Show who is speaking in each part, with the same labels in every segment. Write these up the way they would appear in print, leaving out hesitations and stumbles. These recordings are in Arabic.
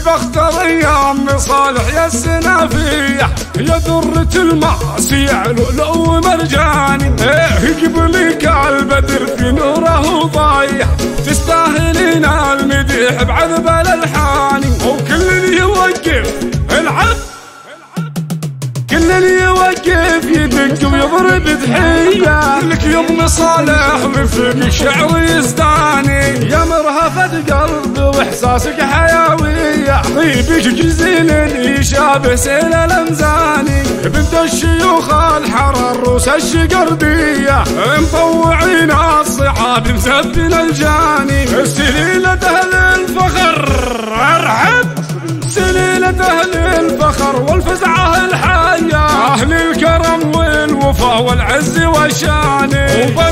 Speaker 1: بختار ايام صالح يا السنافية، يا درة المعسية لؤلؤ ومرجاني، قبلك البدر في نوره ضايع، تستاهلين المديح بعذب الالحان، وكل يوقف العب كل اللي يوقف يدق ويضرب تحية لك يا ابن صالح، وفيك شعر يزداني، يا مرهفة قلب واحساسك حيوية، طيبك جزيل يشابه سيل الامزاني، بنت الشيوخ الحرر روس الشقردية، مطوعين الصعاب مسبن الجاني، سليلة اهل الفخر ارحب، سليلة اهل الفخر والفزعة الحية، اهل الكرم والوفا والعز والشان،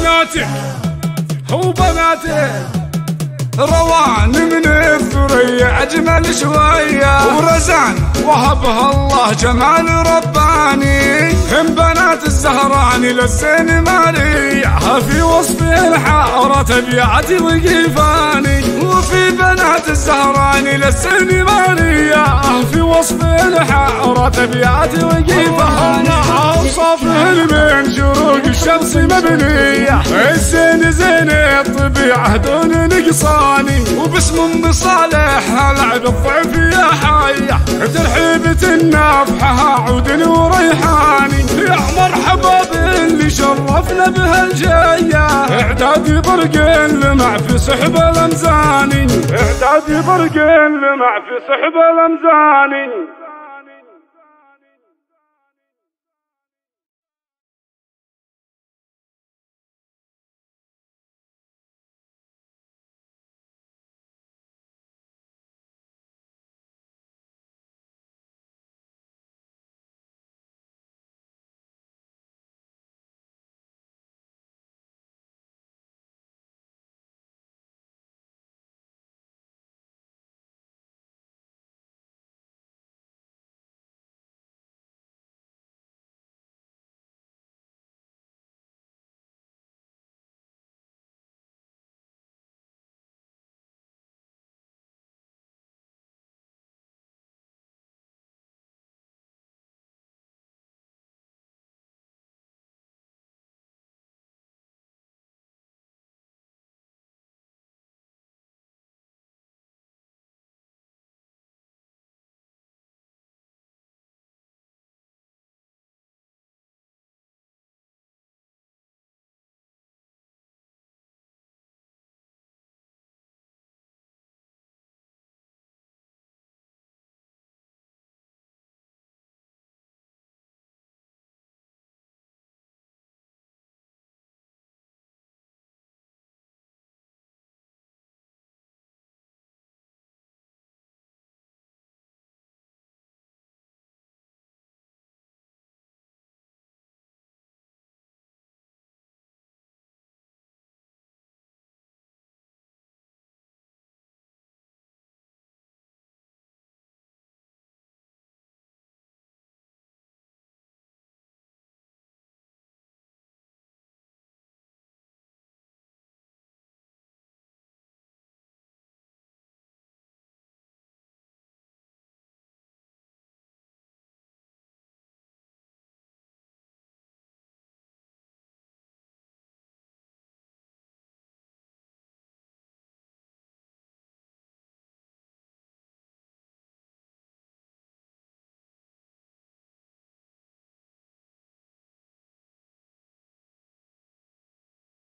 Speaker 1: وبناتك روان من الثريا اجمل شويه، ورزان وهبها الله جمال رباني، هم بنات الزهراني للزين ماليه، في وصف الحاره تبيعتي وقيفاني، وفي بنات الزهراني للزين ماليه، في وصف الحاره تبيعتي وقيفاني، اوصافهن من شروق الشمس مبنيه، الزين زين الطبيعه دون نقصاني، وباسم بصالح العب الضعف يا حيه، ترحيبة النافحة عود وريحاني، يا مرحبا باللي شرفنا بهالجايه، اعدادي برق لمع في سحب الامزاني، اعدادي برق لمع في سحب الامزاني.